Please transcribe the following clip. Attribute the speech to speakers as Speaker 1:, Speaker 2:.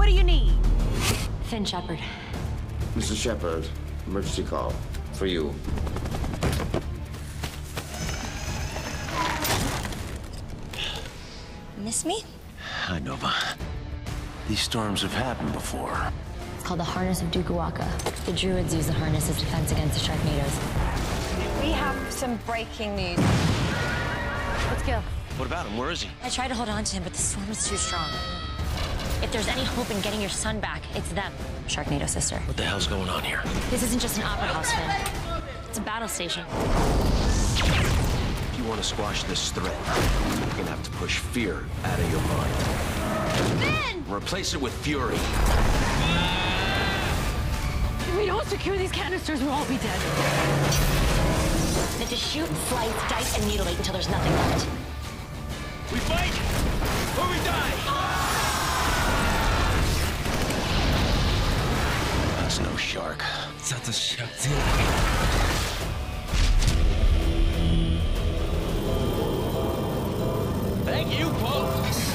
Speaker 1: do you need?
Speaker 2: Finn Shepard.
Speaker 3: Mr. Shepard, emergency call. For you.
Speaker 2: Miss me?
Speaker 4: Hi, Nova. These storms have happened before.
Speaker 2: It's called the Harness of Dukuwaka. The Druids use the harness as defense against the Sharknadoes.
Speaker 1: We have some breaking news. Let's go.
Speaker 4: What about him? Where is he?
Speaker 2: I tried to hold on to him, but the storm is too strong. If there's any hope in getting your son back, it's them. Sharknado sister.
Speaker 4: What the hell's going on here?
Speaker 2: This isn't just an opera house, Finn. It's a battle station.
Speaker 4: If you want to squash this threat, you're gonna have to push fear out of your mind.
Speaker 1: Finn!
Speaker 4: Replace it with fury.
Speaker 1: If we don't secure these canisters, we'll all be dead.
Speaker 2: Then to shoot, slice, dice, and mutilate until there's nothing left.
Speaker 4: We fight or we die! That's no shark.
Speaker 5: That's a shark.
Speaker 4: Thank you, Pope!